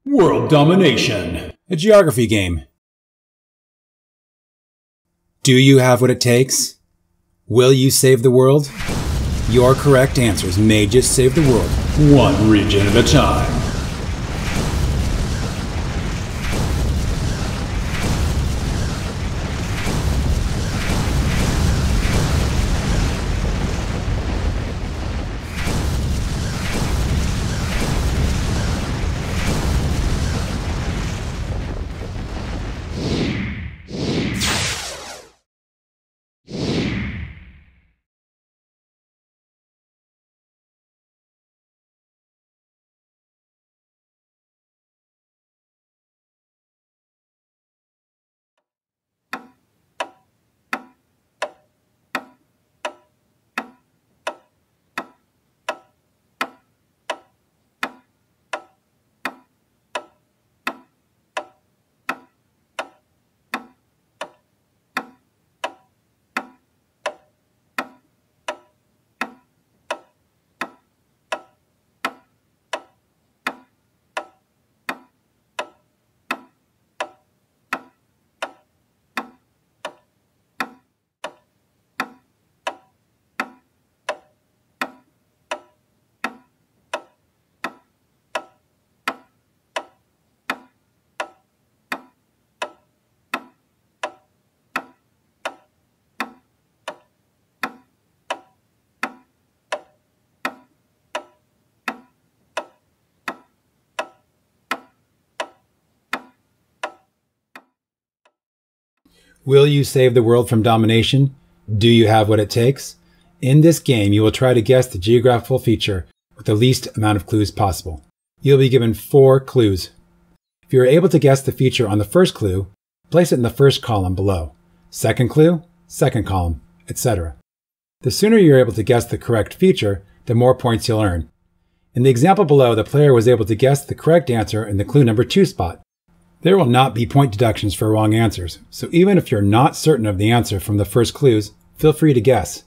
World Domination, a geography game. Do you have what it takes? Will you save the world? Your correct answers may just save the world, one region at a time. Will you save the world from domination? Do you have what it takes? In this game, you will try to guess the geographical feature with the least amount of clues possible. You'll be given 4 clues. If you are able to guess the feature on the first clue, place it in the first column below. Second clue, second column, etc. The sooner you're able to guess the correct feature, the more points you'll earn. In the example below, the player was able to guess the correct answer in the clue number 2 spot. There will not be point deductions for wrong answers, so even if you're not certain of the answer from the first clues, feel free to guess.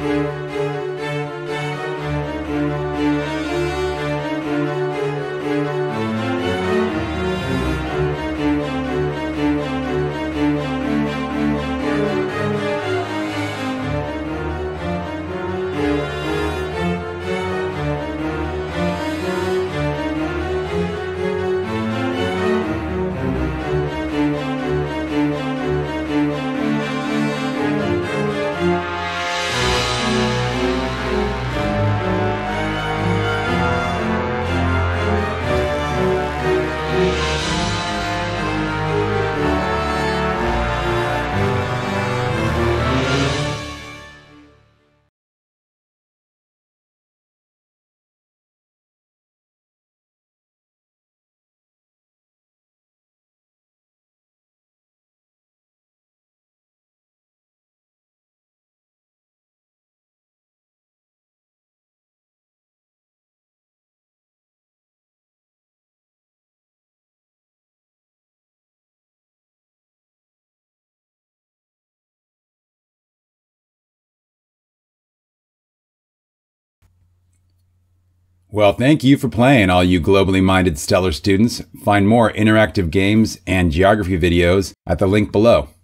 Well, thank you for playing, all you globally minded stellar students. Find more interactive games and geography videos at the link below.